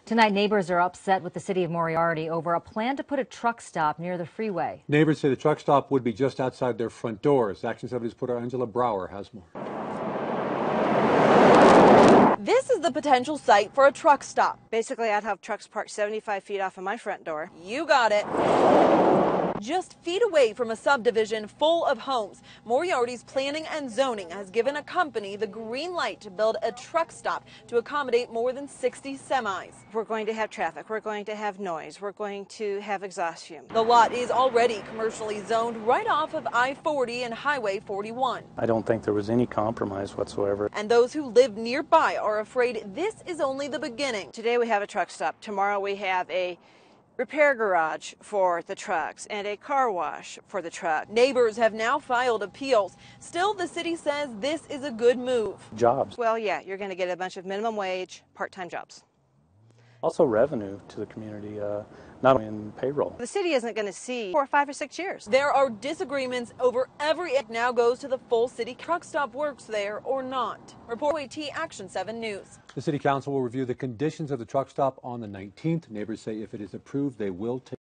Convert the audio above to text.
Tonight, neighbors are upset with the city of Moriarty over a plan to put a truck stop near the freeway. Neighbors say the truck stop would be just outside their front doors. Action 7's reporter Angela Brower has more. This is the potential site for a truck stop. Basically, I'd have trucks parked 75 feet off of my front door. You got it. Just feet away from a subdivision full of homes, Moriarty's planning and zoning has given a company the green light to build a truck stop to accommodate more than 60 semis. We're going to have traffic, we're going to have noise, we're going to have exhaust fumes. The lot is already commercially zoned right off of I-40 and Highway 41. I don't think there was any compromise whatsoever. And those who live nearby are afraid this is only the beginning. Today we have a truck stop. Tomorrow we have a repair garage for the trucks and a car wash for the truck. Neighbors have now filed appeals. Still, the city says this is a good move. Jobs. Well, yeah, you're going to get a bunch of minimum wage, part-time jobs. Also revenue to the community, not only in payroll. The city isn't going to see for 5 or 6 years. There are disagreements over every it now goes to the full city. Truck stop works there or not. Report KOAT Action 7 News. The city council will review the conditions of the truck stop on the 19th. Neighbors say if it is approved, they will take